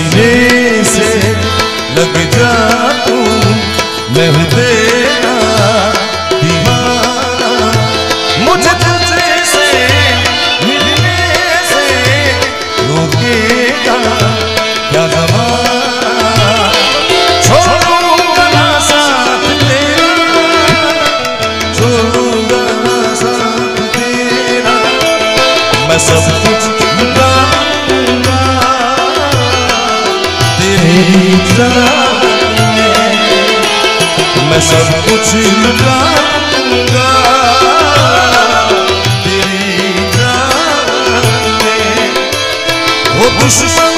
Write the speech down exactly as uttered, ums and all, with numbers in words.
सीने से लग जा तू, मैं हूँ तेरा दीवाना। मुझे तुझसे मिलने से रोकेगा क्या ज़माना। छोड़ूंगा ना साथ तेरा, छोड़ूंगा ना साथ तेरा। मैं सब कुछ लुटा दूंगा तेरी जान में, मैं सब कुछ लुटा दूंगा तेरी जान में। वो दुश्मन